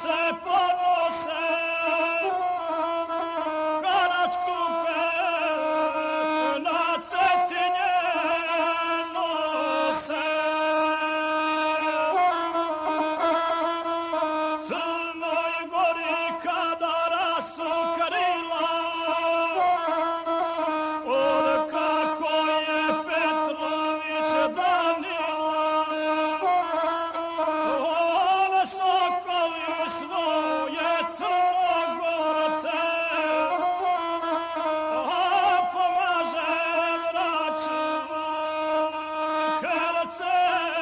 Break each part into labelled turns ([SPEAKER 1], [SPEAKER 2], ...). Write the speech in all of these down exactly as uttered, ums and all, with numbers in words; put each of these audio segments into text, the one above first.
[SPEAKER 1] se ponose, Karačku pe na Cetinje nose. Crnoj Gori kada rastu krila, spod kako je Petrović Danila, one sokoli svoje Crnogorce, a pomaže braću Hercegovce.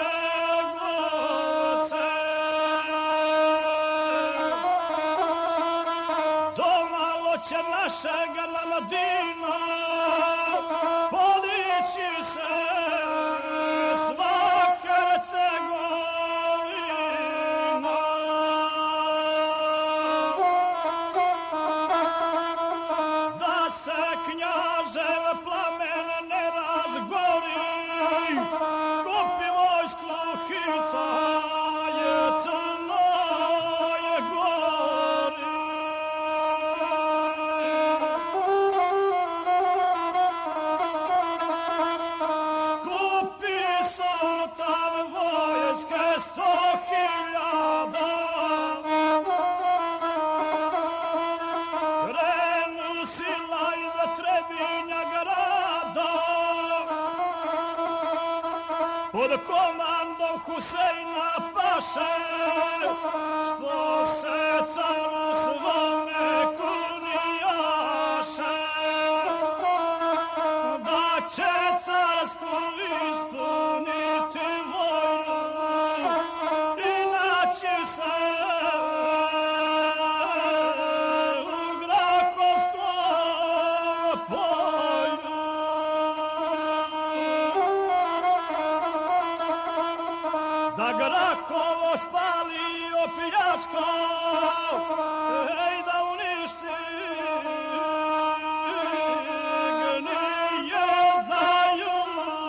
[SPEAKER 1] Domalo će našega Namadina podići se sva Hercegovina. Da se knjažev plamen ne razgori, kupi vojsku hitaje Crnoj Gori. Skupi sultan vojske sto hiljada, krenu sila iza Trebinja grada, pod komandom Huseina Paše, što se caru svome kunijaše, da će carsku ispuniti volju i naći se u Grahovskom polju. Da Grahovo spali opljačka, ej da uništi, gnije znaju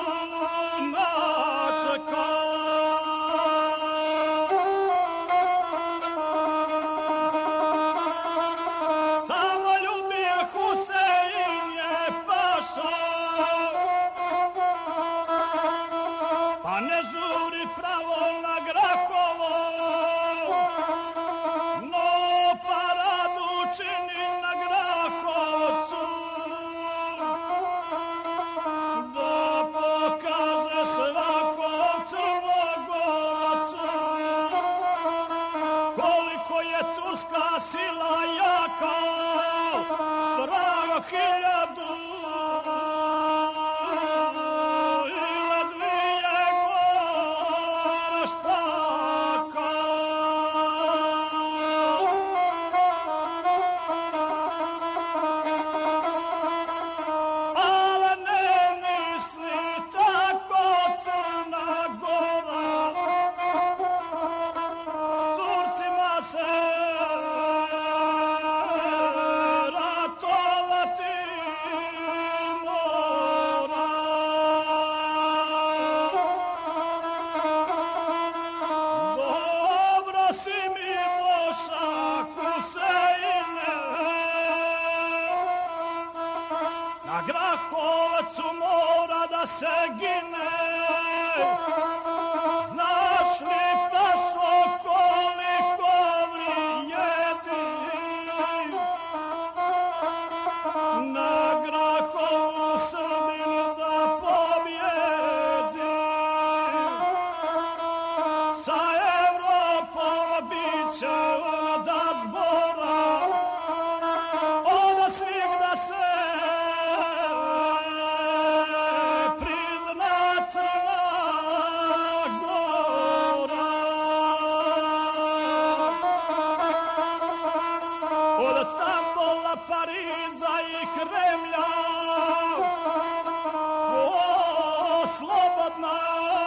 [SPEAKER 1] načeka. Samo ljubije Husein je paša, pa ne žuri pravo na Grahovo, no paradu čini na Grahovcu, da pokaže svakom Crnogoracu koliko je turska sila jaka, spravo hiljadu ili dvije goroštaka. Ale ne misli tako Crna Gora, s Turcima se ratovati mora. Dobro si mi doša, Huseine, na Grahovacu mora da se gine. Znaš li pašlo koliko vrijedi na Grahovu Srbin da pobjedi? Sa Evropom bit će onda zbora, od svih da se prizna Crna Gora. Od Stambola, Pariza i Kremlja, o slobodna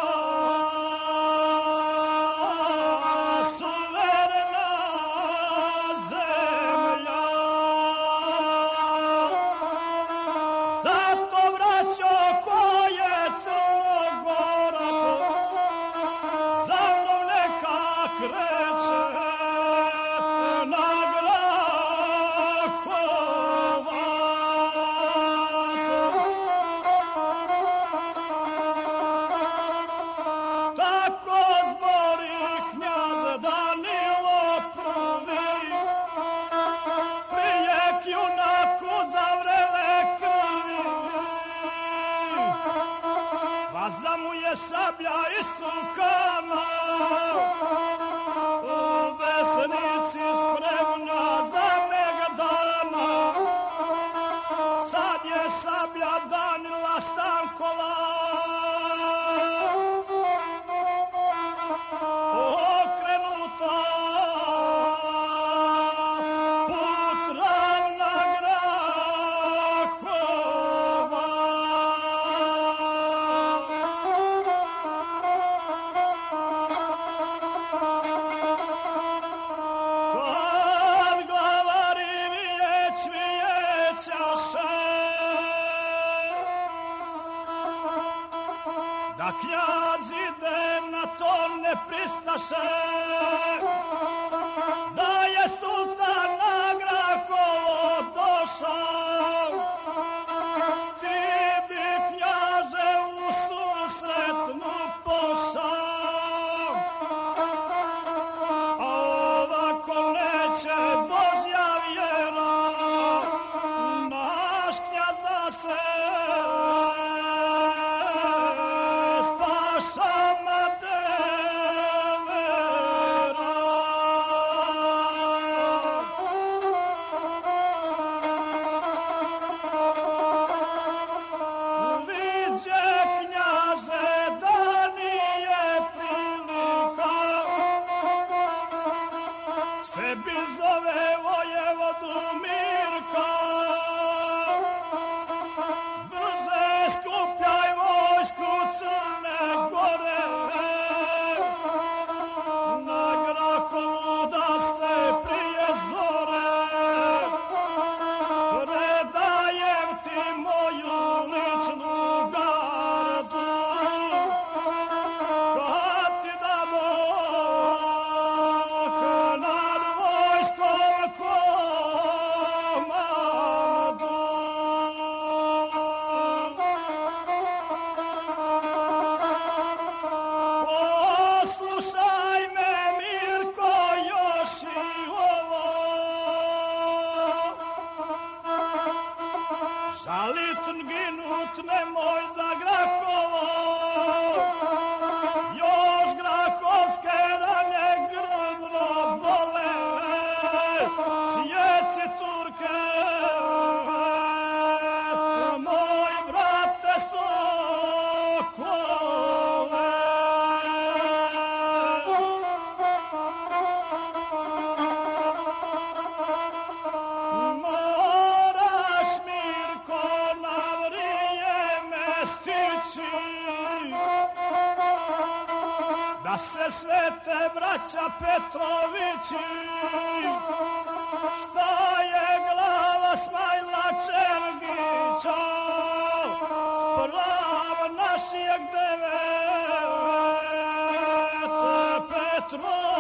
[SPEAKER 1] suverena zemlja. Zato vraćo ko je Crnogorac, za mnom neka kreće knjaz ide, na to ne pristaše, da je sultan na Grahovo došao. Ti bi, knjaže, u susret mu pošao, a ovako neće Božja vjera, naš knjaz da se spašama devera. Viđe, knjaže, da nije prilika, sebi zove vojevodu Mirka. Brže skupljaj vojsku Crne Gore, na Grahovu da ste prije zore. Predajem ti moju ličnu gardu, kad ti damo nad vojskom komandu. Poslušaj me, Mirko, još i ovo, žalit ginut nemoj za Grahovo, još grahovske rane grdno bole, sjeci Turke, moj brate Sokole. Moraš, Mirko, na vrijeme stići, da se svete braća Petrovići, šta je glava Smajla Čergića, sprav našijeg deveta Petrovića.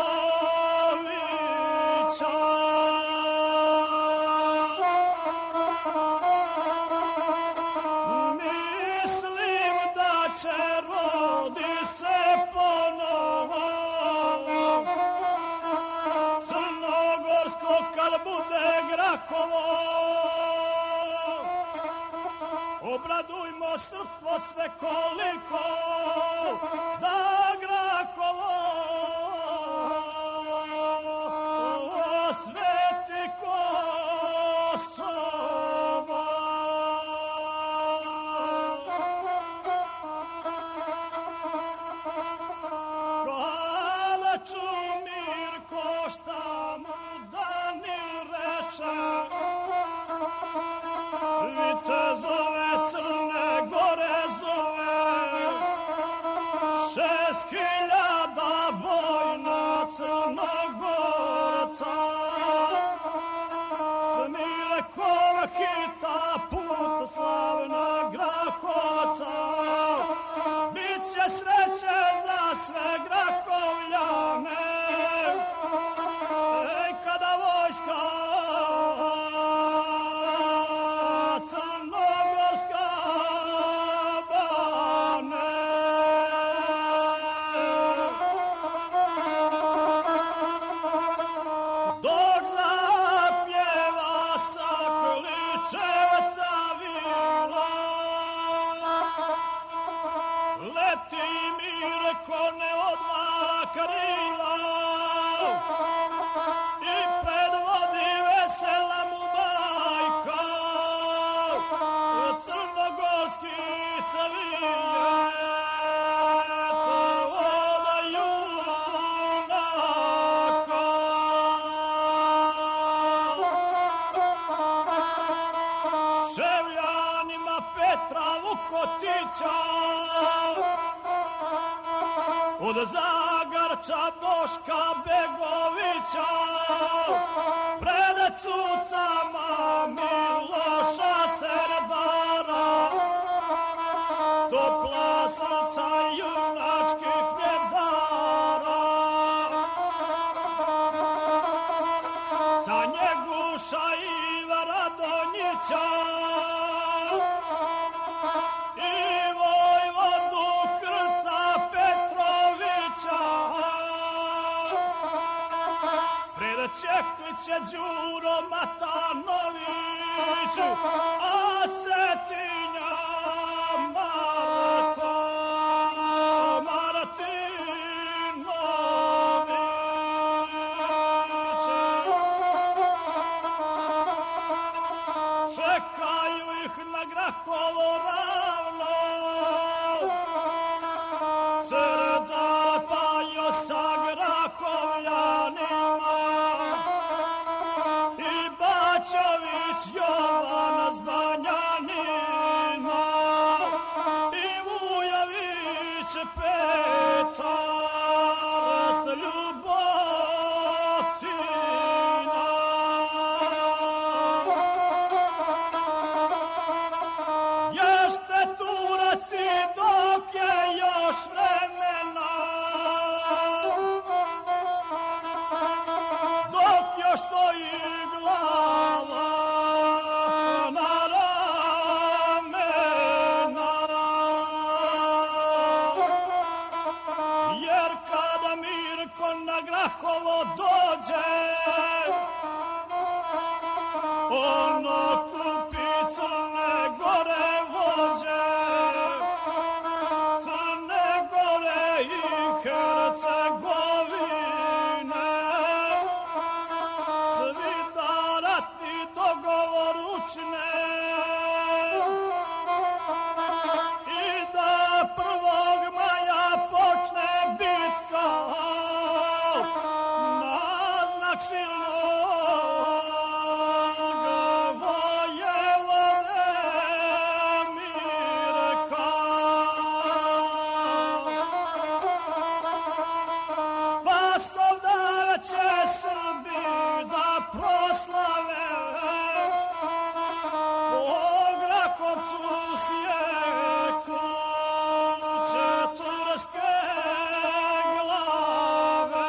[SPEAKER 1] Mislim da će rodi se ponovo crnogorsko kad bude Grahovo. Obradujmo srpstvo svekoliko, da Grahovo osveti Kosovo. Hvala ću, Mirko, šta mu Danil reče, vitezove Crne Gore zove, šest hiljada bojna Crnogorca, Smirkova hita put slavna Grahovaca. Biće sreće za sve Grahovljane, ej, kada vojska crnogorska bane. Dok zapjeva sa Kličevca vila, leti Mirko, ne odmara krila, i predvodi vesela mu majka, crnogorski cavijet od junaka. Ševljanima Petra Vukotića, od Zagarča Boška Begovića, pred cucama Miloša Serdara, topla srca ju za Njeguša Iva Radonjića i vojvodu Krca Petrovića. Pred Čekliće Đuro Matanović, a Setinja Marko Martinović. Čekaju ih na Grahovo ravno, Srda Pajo sa Grahovljanima i Bačović Jovana s Banjanima i Vujović Petar s Ljubotina. Ješte Turaci dok je još vremena, dok još stoji glava na ramena. Jer kada Mirko na Grahovo dođe, ono kupi Crne Gore vođe, Crne Gore i Hercegovine. Svi da ratni dogovor učine i da prvog maja počne bitka na znak silnog vojevode Mirka. Spasovdan će Srbi da proslave, po Grahovcu sjeknuće turske glave.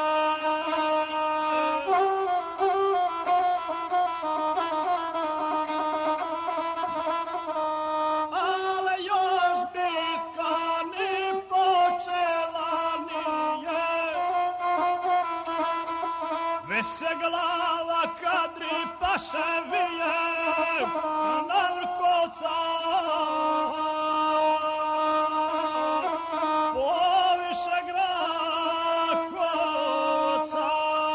[SPEAKER 1] Ale još bitka ni počela nije, već se glava Kadri Paše vije na Vrkovca. Poviše Grahovca.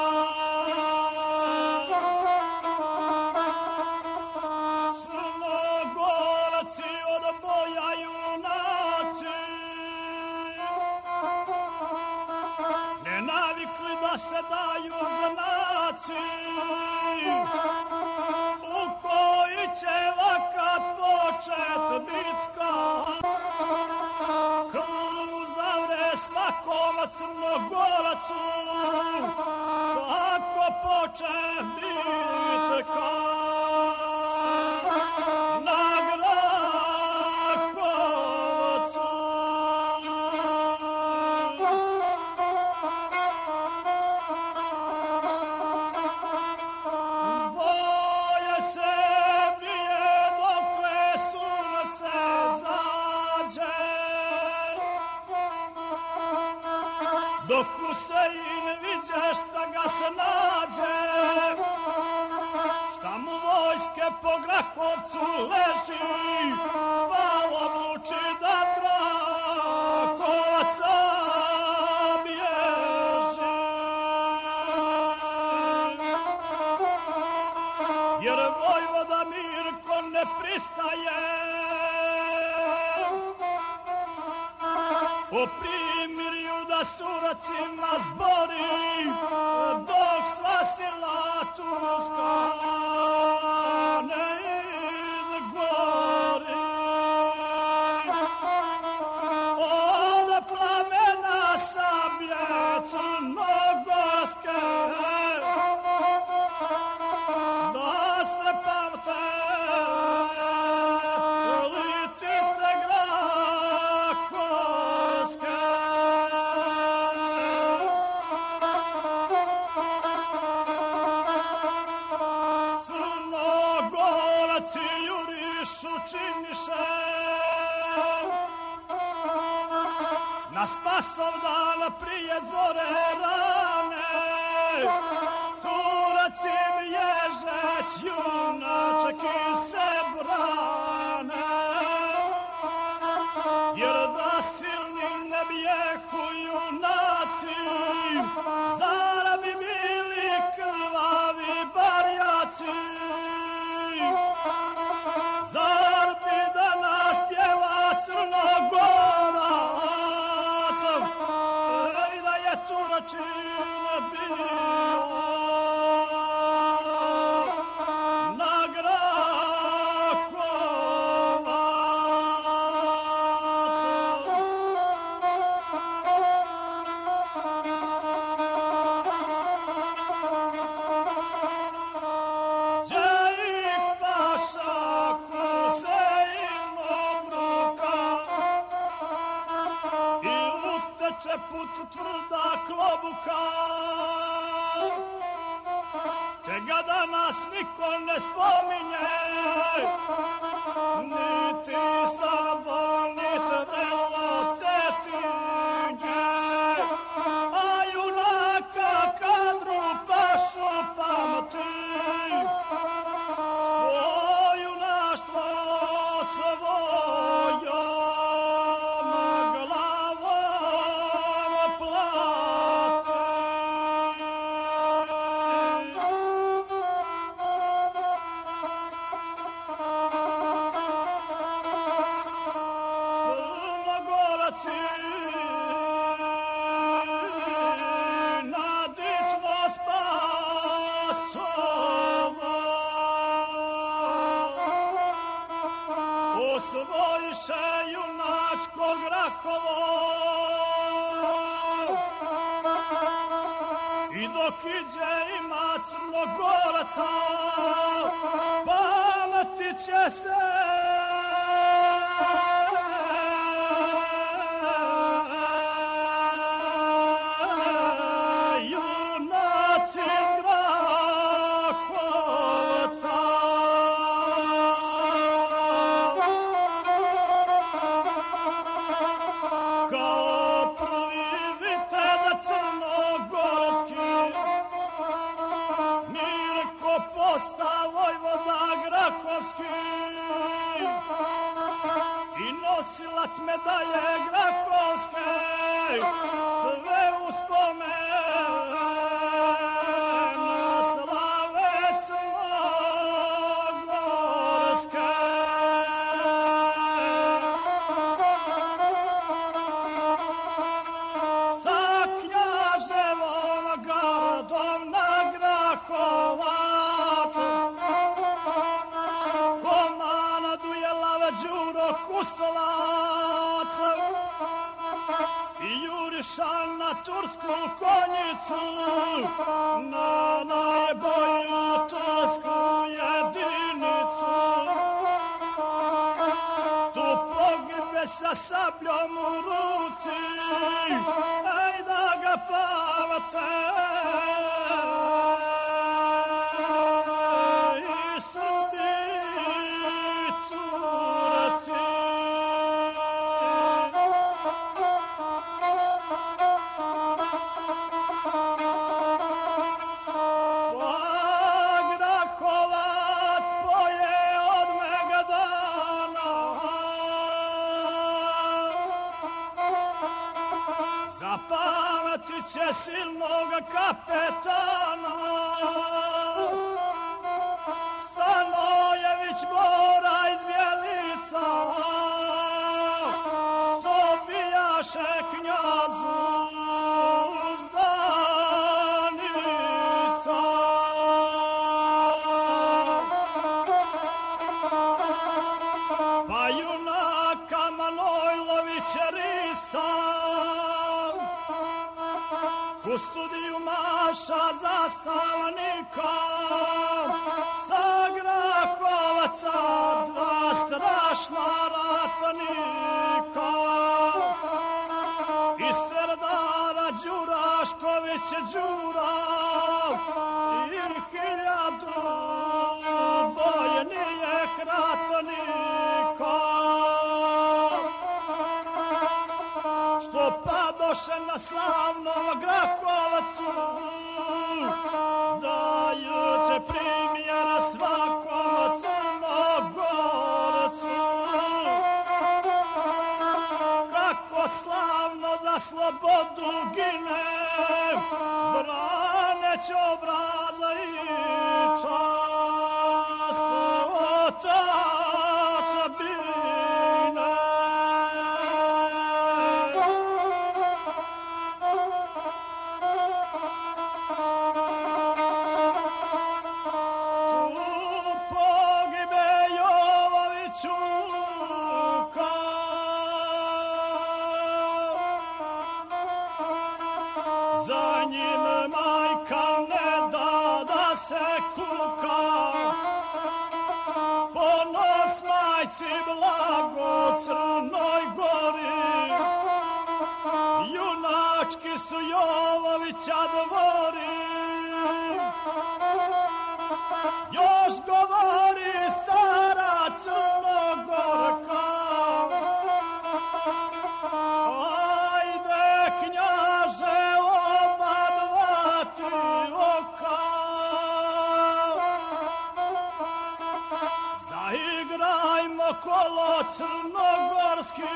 [SPEAKER 1] Crnogoraci od boja junaci, ne navikli da se daju znaci, u koji će vaka počet bitka. Krv zavre svakom Crnogoracu, kako poče bitka na Grahovcu. Boje se bije dokle sunce zađe, dok Husein viđe šta ga se nađe, šta mu vojske po Grahovcu leži, pa odluči da s Grahovaca bježi. Jer vojvoda Mirko ne pristaje o primirju da s Turacima zbori, dok sva sila turska ne izgori. Od plamena sablje crnogorske da se pamte litice Grahovske. na Spasov dan prije zore rane, Turac im ježeć junačak i se brane, jer da silni ne bijehu junaci, zar bi bili krvavi barjaci, zar bi danas pjeva Crnogorac, ej da je Turačina bila na Grahovac. Đejik Paša Husein obruka i uteče put tvrda klobuka, te ga danas niko ne spominje, niti Slavon, niti vrelo Cetinje, a junaka Kadru Pašu pamti, što junaštvo svojom glavom plati. Crnogoraci nadično Spasova osvojiše junačko Grahovo, i dok iđe ima Crnogoraca, pamtit će se junaci iz Grahovca. Kao prvi viteza crnogorski, Mirko posta vojvoda Grahovski i nosilac medalje Grahovske, sve uspomen na slave Crnogorske. Sa Knjaževom gardom na Grahovac komanduje Lava Đuro Kusolac i juriša na tursku konjicu, na najbolju tursku jedinicu. Tu pogibe sa sabljom u ruci, ej da ga pamte i Srbi i Turci. Pa Grahovac poje od Megdana, zapamtit će silnog kapetana Stanojević Bora iz Bjelica, što bijaše knjazu Zdanica. Pa junaka Manojlović Rista, Kustodiju Maša zastavnika, sa Grahovaca dva strašna ratnika, i Serdara Đurašković Đura i hiljadu bojnijih ratnika, što pa zadoše na slavnom Grahovcu, dajuće primjer svakom Crnogorcu. Kako slavno za slobodu gine, braneći obraza i čast otadžbine. Tu pogibe Jovoviću Luka, za njim majka ne da da se kuka. Ponos majci blago Crnoj Gori, junački su Jovovića dvori. Još govori stara Crnogorka, ajde knjaže oba dva ti oka, zaigrajmo kolo crnogorski,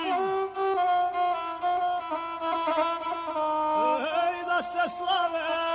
[SPEAKER 1] ej da se slave